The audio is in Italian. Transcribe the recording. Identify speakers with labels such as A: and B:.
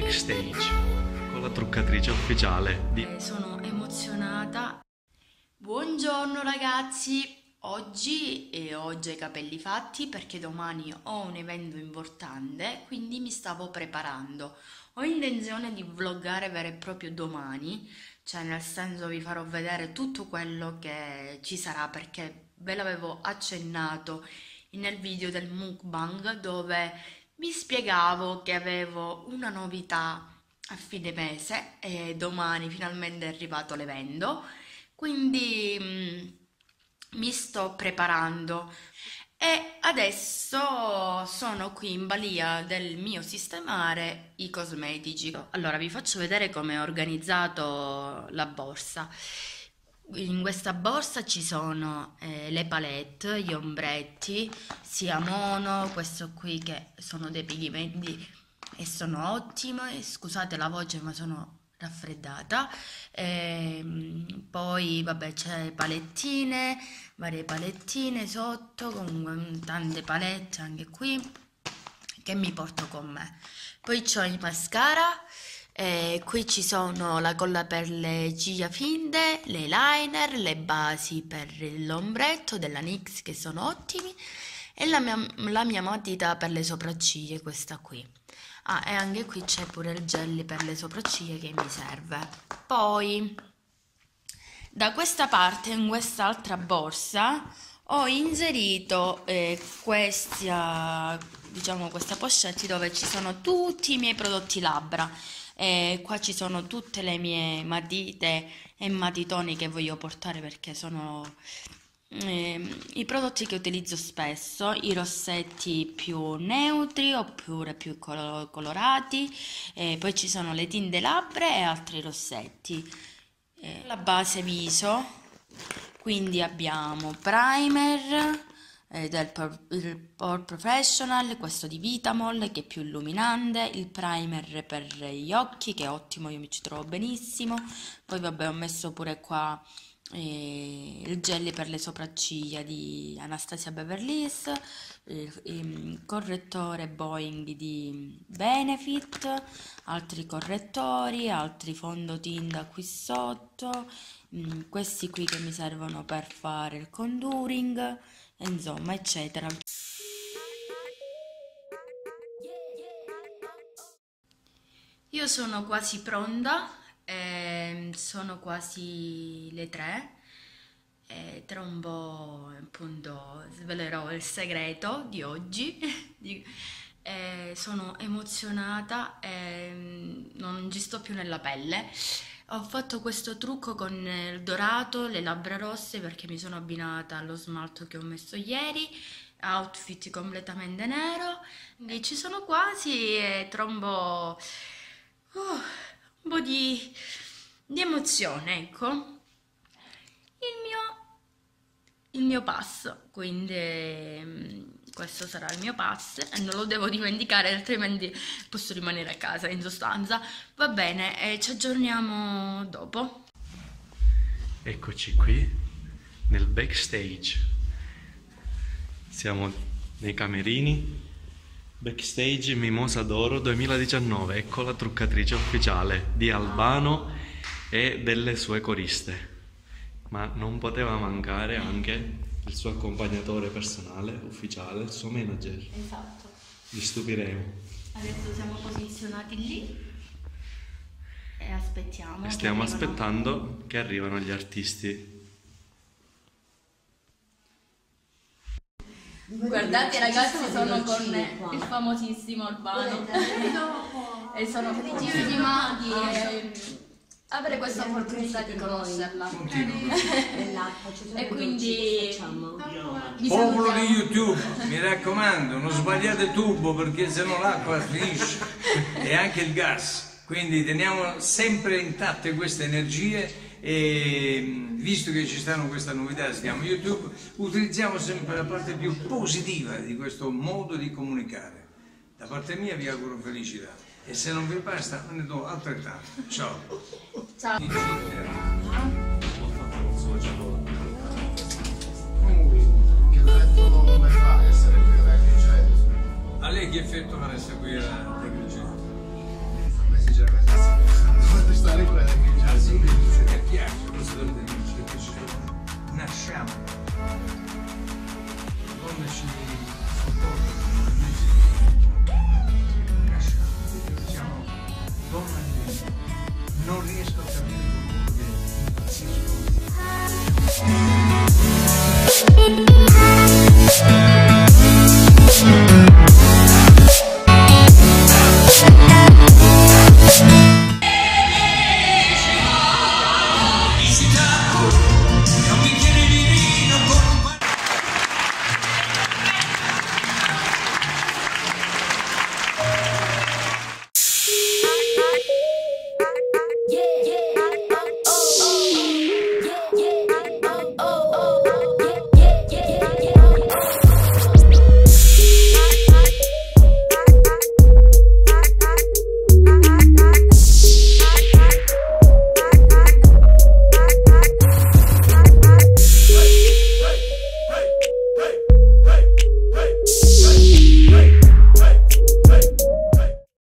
A: backstage con la truccatrice ufficiale di...
B: Sono emozionata. Buongiorno ragazzi, oggi ho già i capelli fatti perché domani ho un evento importante, quindi mi stavo preparando. Ho intenzione di vloggare vero e proprio domani, cioè nel senso vi farò vedere tutto quello che ci sarà, perché ve l'avevo accennato nel video del mukbang dove vi spiegavo che avevo una novità a fine mese e domani finalmente è arrivato l'evento, quindi mi sto preparando e adesso sono qui in balia del mio sistemare i cosmetici. Allora vi faccio vedere come ho organizzato la borsa. In questa borsa ci sono le palette, gli ombretti, sia mono, questo qui che sono dei pigmenti e sono ottime, scusate la voce ma sono raffreddata. Poi vabbè c'è palettine, varie palettine sotto con tante palette anche qui che mi porto con me. Poi c'ho i mascara. Qui ci sono la colla per le ciglia finte, l'eyeliner, le basi per l'ombretto della NYX che sono ottimi e la mia matita per le sopracciglia, questa qui. E anche qui c'è pure il jelly per le sopracciglia che mi serve. Poi da questa parte, in quest'altra borsa, ho inserito questa pochette dove ci sono tutti i miei prodotti labbra. Qua ci sono tutte le mie matite e matitoni che voglio portare perché sono i prodotti che utilizzo spesso, i rossetti più neutri oppure più colorati, poi ci sono le tinte labbra e altri rossetti. La base viso, quindi abbiamo primer del Pore Professional, questo di Vitamol che è più illuminante, il primer per gli occhi che è ottimo, io mi ci trovo benissimo. Poi vabbè ho messo pure qua il jelly per le sopracciglia di Anastasia Beverly Hills, il correttore Boeing di Benefit, altri correttori, altri fondotinta qui sotto, questi qui che mi servono per fare il contouring, insomma eccetera. Io sono quasi pronta, sono quasi le 3 e tra un po' appunto svelerò il segreto di oggi. Sono emozionata e non ci sto più nella pelle. Ho fatto questo trucco con il dorato, le labbra rosse perché mi sono abbinata allo smalto che ho messo ieri, outfit completamente nero e ci sono quasi e tra un po' di emozione, ecco, il mio pass, quindi questo sarà il mio pass e non lo devo dimenticare altrimenti posso rimanere a casa in sostanza. Va bene, ci aggiorniamo dopo.
A: Eccoci qui nel backstage, siamo nei camerini. Backstage Mimosa d'Oro 2019, ecco la truccatrice ufficiale di Albano e delle sue coriste, ma non poteva mancare anche il suo accompagnatore personale, ufficiale, il suo manager.
B: Esatto.
A: Vi stupiremo.
B: Adesso siamo posizionati lì e aspettiamo.
A: Stiamo aspettando che arrivano gli artisti.
B: Guardate ragazzi, sono con il famosissimo Albano e sono felicissima di avere questa opportunità di conoscerla e quindi
C: popolo di YouTube, mi raccomando, non sbagliate tubo perché sennò l'acqua finisce e anche il gas, quindi teniamo sempre intatte queste energie. E visto che ci stanno queste novità, stiamo YouTube, utilizziamo sempre la parte più positiva di questo modo di comunicare. Da parte mia vi auguro felicità e se non vi basta me ne do altrettanto. Ciao.
B: Ciao.
D: Che effetto come fa essere qui alla Agrigento?
C: A lei che effetto farà essere qui alla Agrigento?
D: quando ci